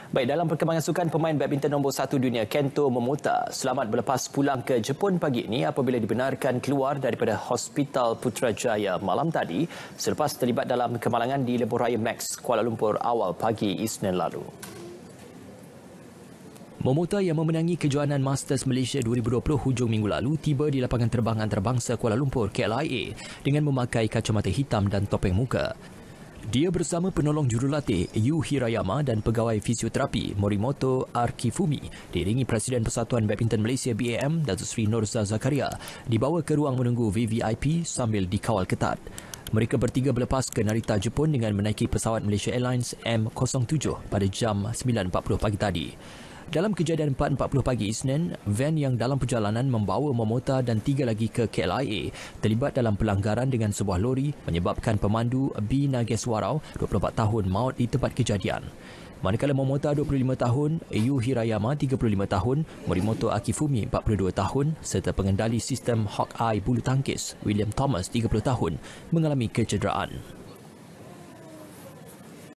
Baik, dalam perkembangan sukan, pemain badminton nombor 1 dunia Kento Momota selamat berlepas pulang ke Jepun pagi ini apabila dibenarkan keluar daripada Hospital Putrajaya malam tadi selepas terlibat dalam kemalangan di Lebuhraya Max, Kuala Lumpur awal pagi Isnin lalu. Momota yang memenangi kejohanan Masters Malaysia 2020 hujung minggu lalu tiba di lapangan terbang antarabangsa Kuala Lumpur KLIA dengan memakai kacamata hitam dan topeng muka. Dia bersama penolong jurulatih Yu Hirayama dan pegawai fisioterapi Morimoto Arkifumi diiringi Presiden Persatuan Badminton Malaysia BAM Datuk Seri Nurza Zakaria dibawa ke ruang menunggu VVIP sambil dikawal ketat. Mereka bertiga berlepas ke Narita Jepun dengan menaiki pesawat Malaysia Airlines M07 pada jam 9.40 pagi tadi. Dalam kejadian 4.40 pagi Isnin, van yang dalam perjalanan membawa Momota dan 3 lagi ke KLIA terlibat dalam pelanggaran dengan sebuah lori menyebabkan pemandu B. Nageswarau, 24 tahun, maut di tempat kejadian. Manakala Momota 25 tahun, Yu Hirayama 35 tahun, Morimoto Akifumi 42 tahun serta pengendali sistem Hawkeye bulu tangkis William Thomas 30 tahun mengalami kecederaan.